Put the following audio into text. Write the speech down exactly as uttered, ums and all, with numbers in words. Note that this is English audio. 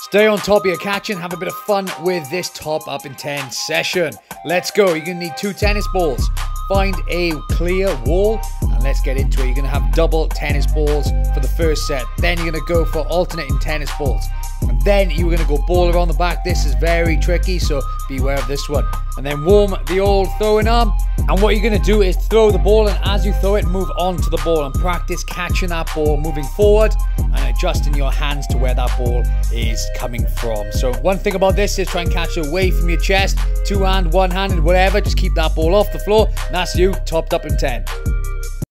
Stay on top of your catching, have a bit of fun with this top up in ten session. Let's go. You're going to need two tennis balls. Find a clear wall and let's get into it. You're going to have double tennis balls for the first set. Then you're going to go for alternating tennis balls. And then you're going to go ball around the back. This is very tricky, so beware of this one. And then warm the old throwing arm. And what you're going to do is throw the ball, and as you throw it, move on to the ball and practice catching that ball, moving forward and adjusting your hands to where that ball is coming from. So one thing about this is try and catch it away from your chest, two hand, one handed, whatever. Just keep that ball off the floor. And that's you topped up in ten.